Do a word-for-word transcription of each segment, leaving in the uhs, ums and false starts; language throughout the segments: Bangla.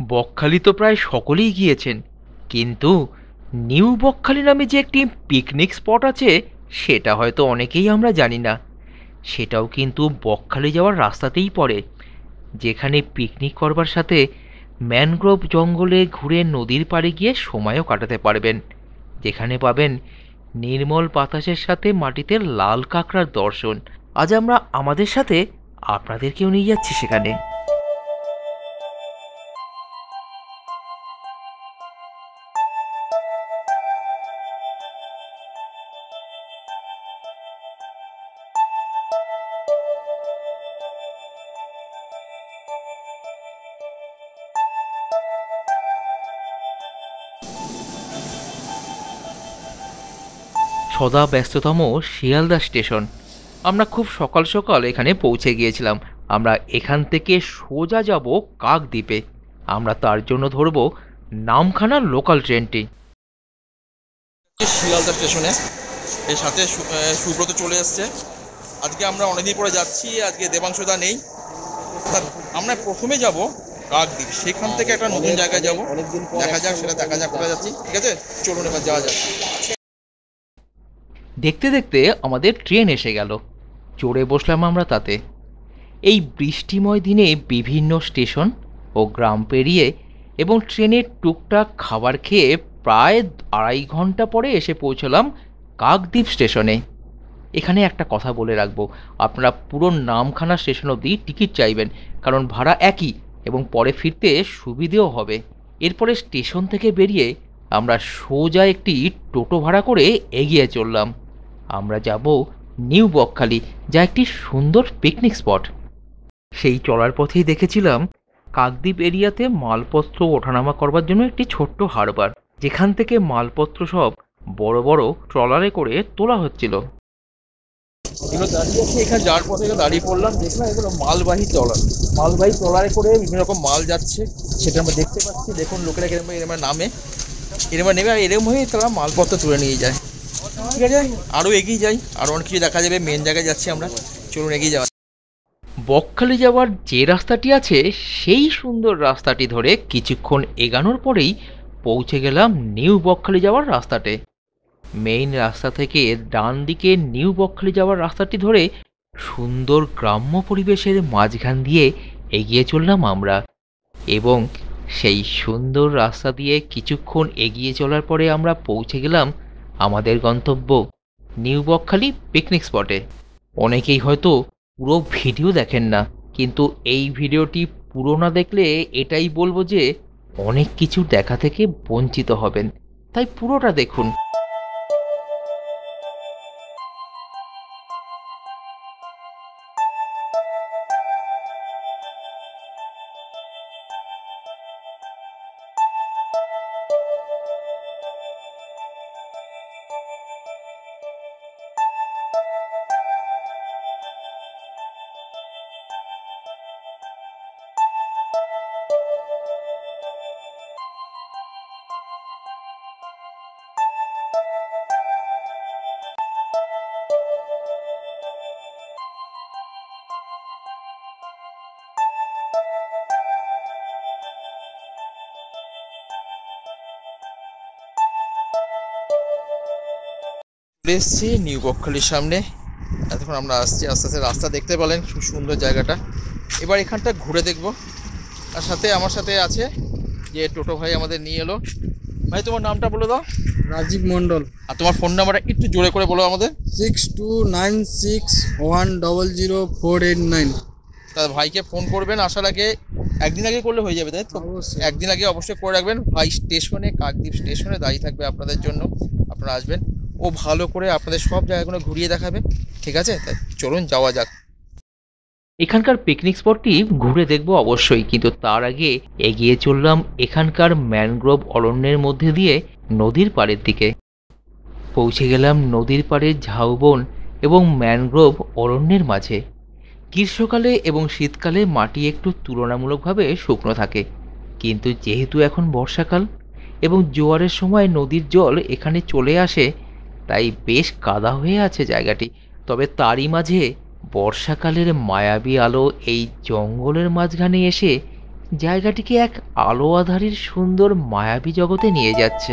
বকখালি তো প্রায় সকলেই গিয়েছেন, কিন্তু নিউ বকখালি নামে যে একটি পিকনিক স্পট আছে সেটা হয়তো অনেকেই আমরা জানি না। সেটাও কিন্তু বকখালি যাওয়ার রাস্তাতেই পড়ে, যেখানে পিকনিক করবার সাথে ম্যানগ্রোভ জঙ্গলে ঘুরে নদীর পাড়ে গিয়ে সময়ও কাটাতে পারবেন, যেখানে পাবেন নির্মল বাতাসের সাথে মাটিতে লাল কাঁকড়ার দর্শন। আজ আমরা আমাদের সাথে আপনাদেরকেও নিয়ে যাচ্ছি সেখানে। সদা ব্যস্ততম শিয়ালদা স্টেশন। আমরা খুব সকাল সকাল এখানে পৌঁছে গিয়েছিলাম। আমরা এখান থেকে সোজা যাব কাকদ্বীপে। আমরা তার জন্য ধরব নামখানা লোকাল ট্রেনটি। শিয়ালদা স্টেশনে এর সাথে সুব্রত চলে এসছে। আজকে আমরা অনেকদিন পরে যাচ্ছি, আজকে দেবাংশুদা নেই। আমরা প্রথমে যাব কাকদ্বীপ, সেখান থেকে একটা নতুন জায়গায় যাব, দেখা যাক সেটা দেখা যাক কোথায় যাচ্ছি। ঠিক আছে, চলুন এবার যাওয়া যাক। দেখতে দেখতে আমাদের ট্রেন এসে গেল, চড়ে বসলাম আমরা তাতে। এই বৃষ্টিময় দিনে বিভিন্ন স্টেশন ও গ্রাম পেরিয়ে এবং ট্রেনের টুকটাক খাবার খেয়ে প্রায় আড়াই ঘন্টা পরে এসে পৌঁছলাম কাকদ্বীপ স্টেশনে। এখানে একটা কথা বলে রাখবো, আপনারা পুরো নামখানা স্টেশন অবধি টিকিট চাইবেন, কারণ ভাড়া একই এবং পরে ফিরতে সুবিধেও হবে। এরপরে স্টেশন থেকে বেরিয়ে আমরা সোজা একটি টোটো ভাড়া করে এগিয়ে চললাম। আমরা যাব নিউ বকখালি, যা একটি সুন্দর পিকনিক স্পট। সেই চলার পথেই দেখেছিলাম কাকদ্বীপ এরিয়াতে মালপত্র ওঠানামা করবার জন্য একটি ছোট্ট হারবার, যেখান থেকে মালপত্র সব বড় বড় ট্রলারে করে তোলা হচ্ছিল। এগুলো দাঁড়িয়ে আছে, এখানে যাওয়ার পথে দাঁড়িয়ে পড়লাম, দেখলাম এগুলো মালবাহী ট্রলার। মালবাহী ট্রলারে করে বিভিন্ন রকম মাল যাচ্ছে, সেটা আমরা দেখতে পাচ্ছি। দেখুন লোকেরা এরকম এরকম নামে এরকম নেমে আর এরকম হয়ে তারা মালপত্র তুলে নিয়ে যায়। ঠিক আছে, আরও এগিয়ে যাই, আরও অনেক কিছু দেখা যাবে। মেন জায়গায় যাচ্ছি আমরা, চলুন এগিয়ে যাওয়া। বকখালি যাওয়ার যে রাস্তাটি আছে সেই সুন্দর রাস্তাটি ধরে কিছুক্ষণ এগানোর পরেই পৌঁছে গেলাম নিউ বকখালি যাওয়ার রাস্তাতে। মেইন রাস্তা থেকে ডান দিকে নিউ বকখালি যাওয়ার রাস্তাটি ধরে সুন্দর গ্রাম্য পরিবেশের মাঝখান দিয়ে এগিয়ে চললাম আমরা, এবং সেই সুন্দর রাস্তা দিয়ে কিছুক্ষণ এগিয়ে চলার পরে আমরা পৌঁছে গেলাম আমাদের গন্তব্য নিউ বকখালি পিকনিক স্পটে। অনেকেই হয়তো পুরো ভিডিও দেখেন না, কিন্তু এই ভিডিওটি পুরো না দেখলে এটাই বলবো যে অনেক কিছু দেখা থেকে বঞ্চিত হবেন, তাই পুরোটা দেখুন। এসছি নিউ বকখালির সামনে। এতক্ষণ আমরা আসছি, আস্তে আস্তে রাস্তা দেখতে পেলেন, খুব সুন্দর জায়গাটা। এবার এখানটা ঘুরে দেখবো। আর সাথে আমার সাথে আছে যে টোটো ভাই আমাদের নিয়ে এলো। ভাই তোমার নামটা বলে দাও। রাজীব মন্ডল। আর তোমার ফোন নাম্বারটা একটু জোরে করে বলো আমাদের। Six two nine six one double zero four eight nine. তাহলে ভাইকে ফোন করবেন, আসার আগে একদিন আগে করলে হয়ে যাবে, তাই তো? একদিন আগে অবশ্যই করে রাখবেন। ভাই স্টেশনে, কাকদ্বীপ স্টেশনে দাঁড়িয়ে থাকবে আপনাদের জন্য, আপনারা আসবেন, ও ভালো করে আপনাদের সব জায়গাগুলো ঘুরিয়ে দেখাবে। ঠিক আছে, তাই চলুন যাওয়া যাক। এখানকার পিকনিক স্পটটি ঘুরে দেখব অবশ্যই, কিন্তু তার আগে এগিয়ে চললাম এখানকার ম্যানগ্রোভ অরণ্যের মধ্যে দিয়ে নদীর পাড়ের দিকে। পৌঁছে গেলাম নদীর পাড়ের ঝাউবন এবং ম্যানগ্রোভ অরণ্যের মাঝে। গ্রীষ্মকালে এবং শীতকালে মাটি একটু তুলনামূলকভাবে শুকনো থাকে, কিন্তু যেহেতু এখন বর্ষাকাল এবং জোয়ারের সময় নদীর জল এখানে চলে আসে, তাই বেশ কাদা হয়ে আছে জায়গাটি। তবে তারই মাঝে বর্ষাকালের মায়াবী আলো এই জঙ্গলের মাঝখানে এসে জায়গাটিকে এক আলো আঁধারির সুন্দর মায়াবী জগতে নিয়ে যাচ্ছে।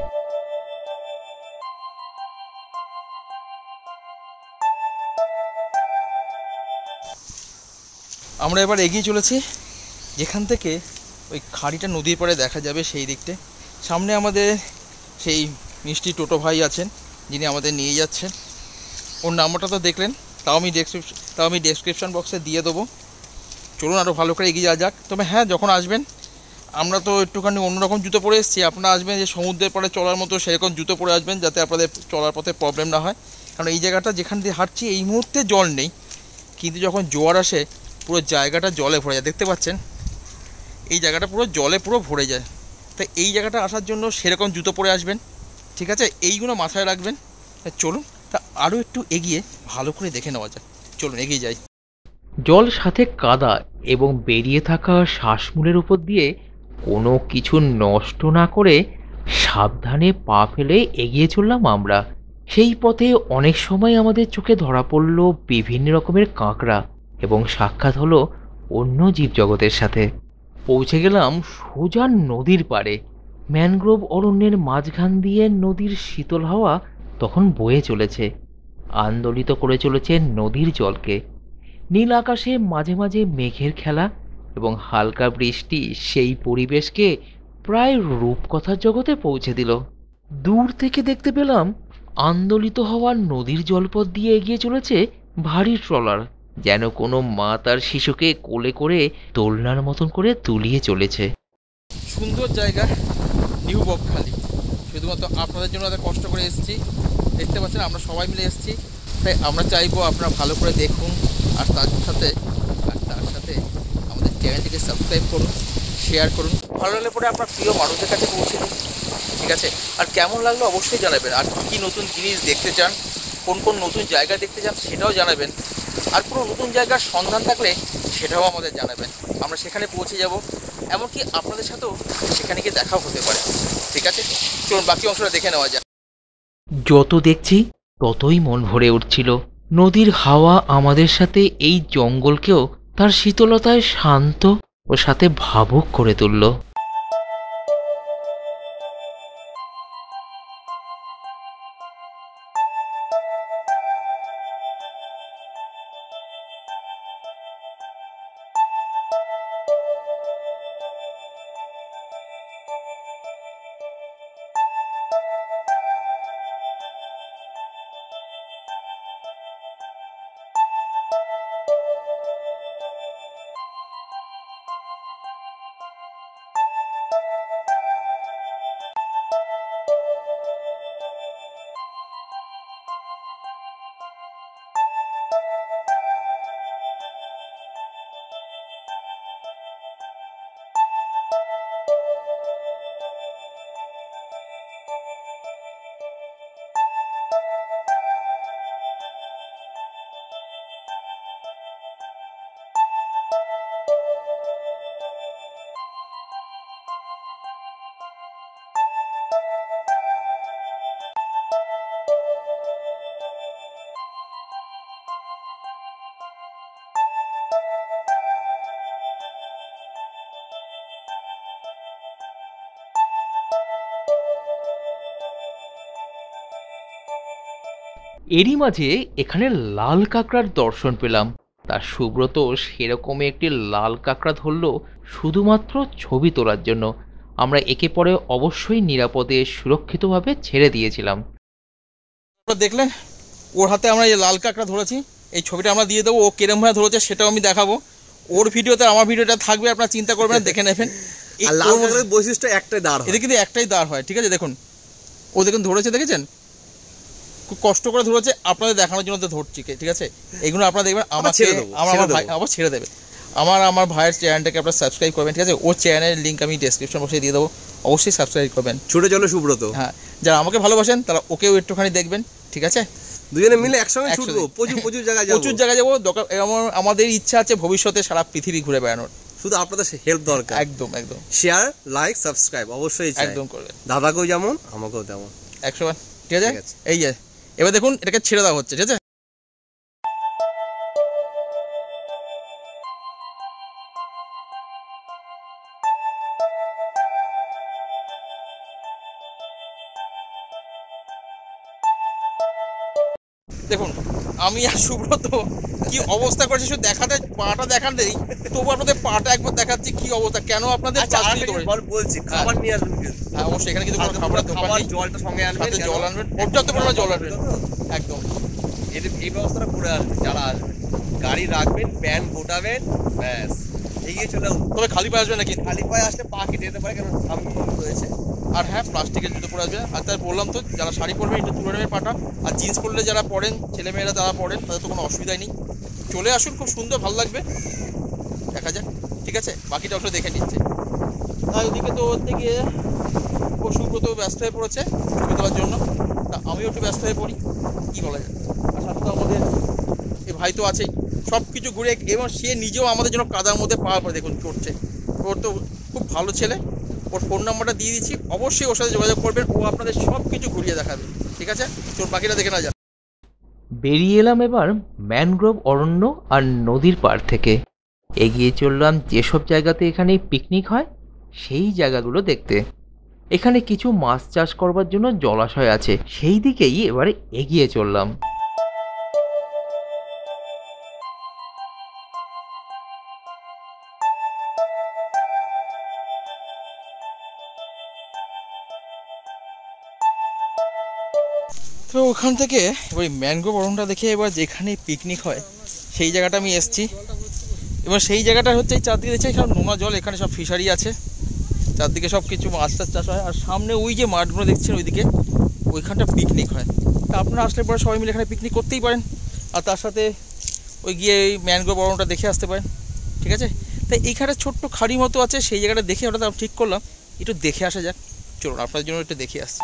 আমরা এবার এগিয়ে চলেছি, যেখান থেকে ওই খাড়িটা নদীর পাড়ে দেখা যাবে সেই দিকতে। সামনে আমাদের সেই মিষ্টি টোটো ভাই আছেন, যিনি আমাদের নিয়ে যাচ্ছেন। ওর নাম্বারটা তো দেখলেন, তাও আমি ডেসক্রিপশন তাও আমি ডেসক্রিপশন বক্সে দিয়ে দেবো। চলুন আরও ভালো করে এগিয়ে যাওয়া যাক। তবে হ্যাঁ, যখন আসবেন, আমরা তো একটুখানি অন্যরকম জুতো পরে এসেছি, আপনারা আসবেন যে সমুদ্রের পাড়ে চলার মতো সেরকম জুতো পরে আসবেন, যাতে আপনাদের চলার পথে প্রবলেম না হয়। কারণ এই জায়গাটা যেখান দিয়ে হাঁটছি এই মুহূর্তে জল নেই, কিন্তু যখন জোয়ার আসে পুরো জায়গাটা জলে ভরে যায়। দেখতে পাচ্ছেন এই জায়গাটা পুরো জলে পুরো ভরে যায়। তাই এই জায়গাটা আসার জন্য সেরকম জুতো পরে আসবেন, ঠিক আছে? এইগুলো মাথায় রাখবেন। চলুন তা আরও একটু এগিয়ে ভালো করে দেখে নেওয়া যায়। চলুন এগিয়ে যাই। জল সাথে কাদা এবং বেরিয়ে থাকা শ্বাসমূলের উপর দিয়ে কোনো কিছু নষ্ট না করে সাবধানে পা ফেলে এগিয়ে চললাম আমরা। সেই পথে অনেক সময় আমাদের চোখে ধরা পড়ল বিভিন্ন রকমের কাঁকড়া এবং সাক্ষাৎ হলো অন্য জীবজগতের সাথে। পৌঁছে গেলাম সোজা নদীর পাড়ে। ম্যানগ্রোভ অরণ্যের মাঝখান দিয়ে নদীর শীতল হাওয়া তখন বয়ে চলেছে, আন্দোলিত করে চলেছে নদীর জলকে। নীল আকাশে মাঝে মাঝে মেঘের খেলা এবং হালকা বৃষ্টি সেই পরিবেশকে প্রায় রূপকথার জগতে পৌঁছে দিল। দূর থেকে দেখতে পেলাম আন্দোলিত হওয়ার নদীর জলপথ দিয়ে এগিয়ে চলেছে ভারী ট্রলার, যেন কোনো মা তার শিশুকে কোলে করে দোলনার মতন করে তুলিয়ে চলেছে। সুন্দর জায়গা নিউ বকখালি, শুধুমাত্র আপনাদের জন্য এত কষ্ট করে এসেছি। দেখতে পাচ্ছেন আমরা সবাই মিলে এসেছি, তাই আমরা চাইবো আপনারা ভালো করে দেখুন, আর তার সাথে আর তার সাথে আমাদের চ্যানেলটিকে সাবস্ক্রাইব করুন, শেয়ার করুন। ভালো লাগলে পরে আপনার প্রিয় মানুষদের কাছে পৌঁছে দিন, ঠিক আছে? আর কেমন লাগলো অবশ্যই জানাবেন। আর কী কী নতুন জিনিস দেখতে চান, কোন কোন নতুন জায়গা দেখতে চান সেটাও জানাবেন। আর কোনো নতুন জায়গার সন্ধান থাকলে সেটাও আমাদের জানাবেন, আমরা সেখানে পৌঁছে যাব। এমনকি আপনাদের সাথেও সেখানে গিয়ে দেখাও হতে পারে, ঠিক আছে? চলুন বাকি অংশটা দেখে নেওয়া যাক। যত দেখছি ততই মন ভরে উঠছিল। নদীর হাওয়া আমাদের সাথে এই জঙ্গলকেও তার শীতলতায় শান্ত ও সাথে ভাবুক করে তুলল। এরই মাঝে এখানে লাল কাঁকড়ার দর্শন পেলাম। তার সুব্রত সেরকমই একটি লাল কাঁকড়া ধরল শুধুমাত্র ছবি তোলার জন্য। আমরা একে পরে অবশ্যই নিরাপদে সুরক্ষিতভাবে ছেড়ে দিয়েছিলাম। দেখলেন ওর হাতে আমরা এই লাল কাঁকড়া ধরেছি, এই ছবিটা আমরা দিয়ে দেবো। ও কেরম ভাবে ধরেছে সেটাও আমি দেখাবো। ওর ভিডিওতে আমার ভিডিওটা থাকবে, আপনারা চিন্তা করবেন না, দেখে নেবেন। আর লাল কাঁকড়ার বৈশিষ্ট্য একটাই দাঁড় হয়, এদের কিন্তু একটাই দাঁড় হয়, ঠিক আছে? দেখুন ও দেখুন ধরেছে, দেখেছেন? খুব কষ্ট করে ধরেছে, আপনাদের দেখানোর জন্য তো ধরছি, ঠিক আছে? এইগুলো আপনারা দেখবেন। আমাকে আমার আমার ভাই আবার ছেড়ে দেবে। আমার আমার ভাইয়ের চ্যানেলটাকে আপনারা সাবস্ক্রাইব করবেন, ঠিক আছে? ওর চ্যানেলের লিঙ্ক আমি ডেসক্রিপশন বক্সে দিয়ে দেবো, অবশ্যই সাবস্ক্রাইব করবেন। ছুটে চলো সুব্রত। হ্যাঁ, যারা আমাকে ভালোবাসেন তারা ওকেও একটুখানি দেখবেন, ঠিক আছে? দুজনে মিলে একসঙ্গে ছুটবো, প্রচুর প্রচুর জায়গায় যাবো, প্রচুর জায়গায় যাবো। আমাদের ইচ্ছা আছে ভবিষ্যতে সারা পৃথিবী ঘুরে বেড়ানোর। শুধু আপনাদের হেল্প দরকার। একদম একদম। শেয়ার, লাইক, সাবস্ক্রাইব অবশ্যই একদম করবেন। দাদাকেও যেমন আমাকেও তেমন, একশো বার, ঠিক আছে? এই যে এবার দেখুন এটাকে ছেড়ে দেওয়া হচ্ছে, ঠিক আছে? দেখুন আমি আর সুব্রত কি অবস্থা করেছে শুধু দেখাতে, পাটা দেখান দেই, তবু আপনাদের পাটা একবার দেখাচ্ছি কি অবস্থা। কেন আপনাদের বলছি খাবার নিয়ে আসবেন, হ্যাঁ অবশ্যই এখানে কিন্তু কোনো খাবারের দোকান নেই, জলটা সঙ্গে আনবেন, জল আনবেন, পর্যাপ্ত পরিমাণে জল আনবেন একদম। এই ব্যবস্থাটা করে আসবেন যারা আসবেন, গাড়ি রাখবেন, প্যান গোটাবেন, ব্যাস এগিয়ে চলে আসুন। তবে খালি পায়ে আসবে নাকি? খালি পায়ে আসলে পা কেটে যেতে পারে, কারণ সামনে রয়েছে। আর হ্যাঁ প্লাস্টিকের জুতো পরে আসবে। আর তাই বললাম তো, যারা শাড়ি পরবেন একটু তুলে নেবেন পাটা, আর জিন্স পরলে যারা পরেন ছেলেমেয়েরা তারা পরেন, তাদের তো কোনো অসুবিধাই নেই। চলে আসুন, খুব সুন্দর ভালো লাগবে, দেখা যাক। ঠিক আছে, বাকিটা ওটা দেখে নিচ্ছে। আর ওইদিকে তো ওর থেকে ও সুব্রত ব্যস্ত হয়ে পড়েছে ছবি তোলার জন্য, তা আমিও একটু ব্যস্ত হয়ে পড়ি, কী বলা যায়। আর সাথে তো আমাদের এই ভাই তো আছেই, সব কিছু ঘুরে, এবং সে নিজেও আমাদের জন্য কাদার মধ্যে পাওয়ার পরে দেখুন করছে। ওর তো খুব ভালো ছেলে, ওর ফোন নাম্বারটা দিয়ে দিচ্ছি, অবশ্যই ওর সাথে যোগাযোগ করবেন, ও আপনাদের সব কিছু ঘুরিয়ে দেখাবে। ঠিক আছে, তোর বাকিটা দেখে না যা। বেরিয়ে এলাম এবার ম্যানগ্রোভ অরণ্য আর নদীর পাড় থেকে। এগিয়ে চললাম যেসব জায়গাতে এখানে পিকনিক হয় সেই জায়গাগুলো দেখতে। এখানে কিছু মাছ চাষ করবার জন্য জলাশয় আছে, সেই দিকেই এবারে এগিয়ে চললাম। তো ওখান থেকে এবার ম্যানগ্রোভ অরণ্যটা দেখে এবার যেখানে পিকনিক হয় সেই জায়গাটা আমি এসেছি। এবার সেই জায়গাটা হচ্ছে এই চারদিকে দেখছি সব নোনা জল, এখানে সব ফিশারি আছে, চারদিকে সব কিছু মাছ টাছ চাষ হয়। আর সামনে ওই যে মাঠগুলো দেখছেন ওইদিকে, ওইখানটা পিকনিক হয়। তা আপনারা আসলে পরে সবাই মিলে এখানে পিকনিক করতেই পারেন, আর তার সাথে ওই গিয়ে এই ম্যানগ্রোভ অরণ্যটা দেখে আসতে পারেন। ঠিক আছে, তাই এইখানে ছোট্ট খাড়ি মতো আছে, সেই জায়গাটা দেখে ওটা ঠিক করলাম একটু দেখে আসা যাক। চলুন আপনার জন্য একটু দেখে আসছি।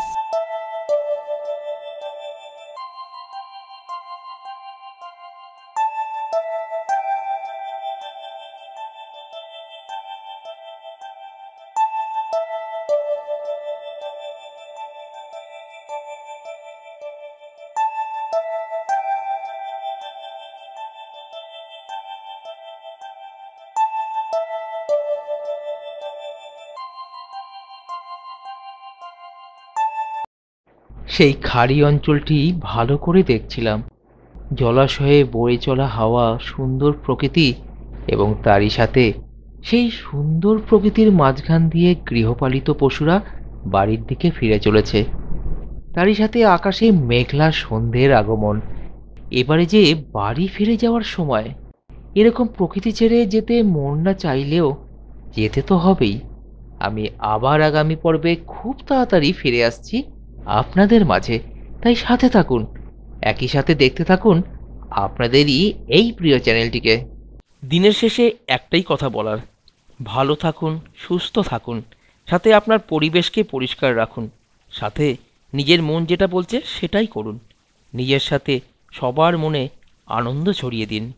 সেই খাড়ি অঞ্চলটি ভালো করে দেখছিলাম। জলাশয়ে বয়ে চলা হাওয়া, সুন্দর প্রকৃতি, এবং তারই সাথে সেই সুন্দর প্রকৃতির মাঝখান দিয়ে গৃহপালিত পশুরা বাড়ির দিকে ফিরে চলেছে। তারই সাথে আকাশে মেঘলা সন্ধ্যের আগমন। এবারে যে বাড়ি ফিরে যাওয়ার সময়, এরকম প্রকৃতি ছেড়ে যেতে মন না চাইলেও যেতে তো হবেই। আমি আবার আগামী পর্বে খুব তাড়াতাড়ি ফিরে আসছি আপনাদের মাঝে, তাই সাথে থাকুন, একই সাথে দেখতে থাকুন আপনাদেরই এই প্রিয় চ্যানেলটিকে। দিনের শেষে একটাই কথা বলার, ভালো থাকুন, সুস্থ থাকুন, সাথে আপনার পরিবেশকে পরিষ্কার রাখুন, সাথে নিজের মন যেটা বলছে সেটাই করুন, নিজের সাথে সবার মনে আনন্দ ছড়িয়ে দিন।